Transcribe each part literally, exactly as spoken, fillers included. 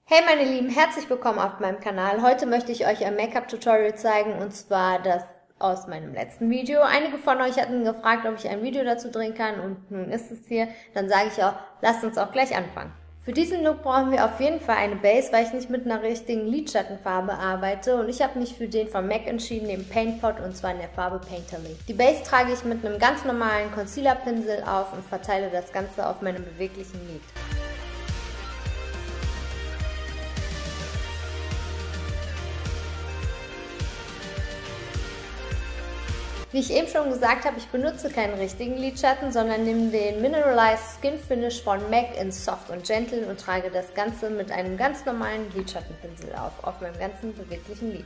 Hey meine Lieben, herzlich willkommen auf meinem Kanal. Heute möchte ich euch ein Make-up-Tutorial zeigen, und zwar das aus meinem letzten Video. Einige von euch hatten gefragt, ob ich ein Video dazu drehen kann, und nun ist es hier. Dann sage ich auch, lasst uns auch gleich anfangen. Für diesen Look brauchen wir auf jeden Fall eine Base, weil ich nicht mit einer richtigen Lidschattenfarbe arbeite, und ich habe mich für den von M A C entschieden, den Paint Pot, und zwar in der Farbe Painterly. Die Base trage ich mit einem ganz normalen Concealer-Pinsel auf und verteile das Ganze auf meinem beweglichen Lid. Wie ich eben schon gesagt habe, ich benutze keinen richtigen Lidschatten, sondern nehme den Mineralized Skin Finish von M A C in Soft und Gentle und trage das Ganze mit einem ganz normalen Lidschattenpinsel auf, auf meinem ganzen beweglichen Lid.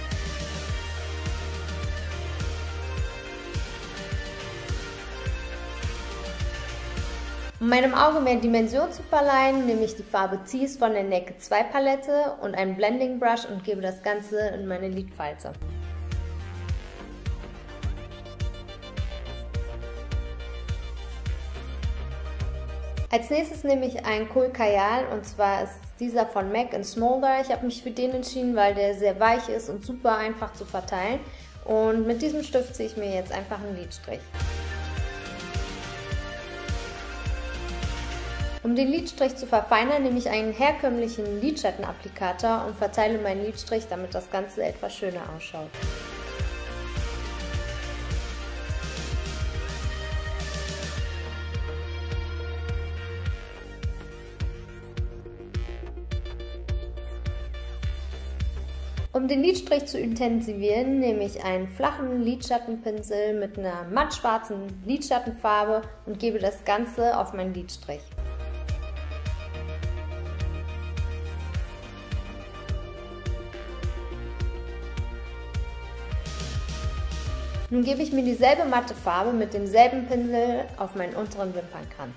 Um meinem Auge mehr Dimension zu verleihen, nehme ich die Farbe Tease von der Naked zwei Palette und einen Blending Brush und gebe das Ganze in meine Lidfalte. Als nächstes nehme ich einen Kohl Kajal, und zwar ist dieser von M A C in Smolder. Ich habe mich für den entschieden, weil der sehr weich ist und super einfach zu verteilen. Und mit diesem Stift ziehe ich mir jetzt einfach einen Lidstrich. Um den Lidstrich zu verfeinern, nehme ich einen herkömmlichen Lidschattenapplikator und verteile meinen Lidstrich, damit das Ganze etwas schöner ausschaut. Um den Lidstrich zu intensivieren, nehme ich einen flachen Lidschattenpinsel mit einer mattschwarzen Lidschattenfarbe und gebe das Ganze auf meinen Lidstrich. Nun gebe ich mir dieselbe matte Farbe mit demselben Pinsel auf meinen unteren Wimpernkranz.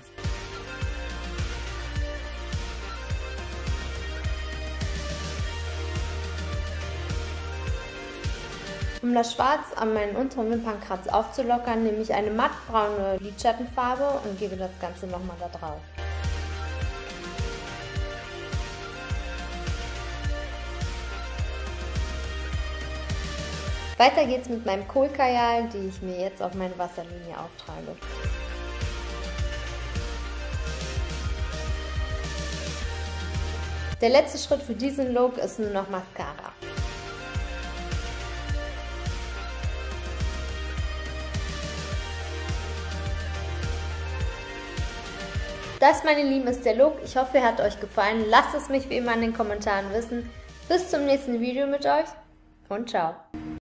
Um das Schwarz an meinen unteren Wimpernkranz aufzulockern, nehme ich eine mattbraune Lidschattenfarbe und gebe das Ganze nochmal da drauf. Weiter geht's mit meinem Kohl Kajal, die ich mir jetzt auf meine Wasserlinie auftrage. Der letzte Schritt für diesen Look ist nur noch Mascara. Das, meine Lieben, ist der Look. Ich hoffe, er hat euch gefallen. Lasst es mich wie immer in den Kommentaren wissen. Bis zum nächsten Video mit euch und ciao.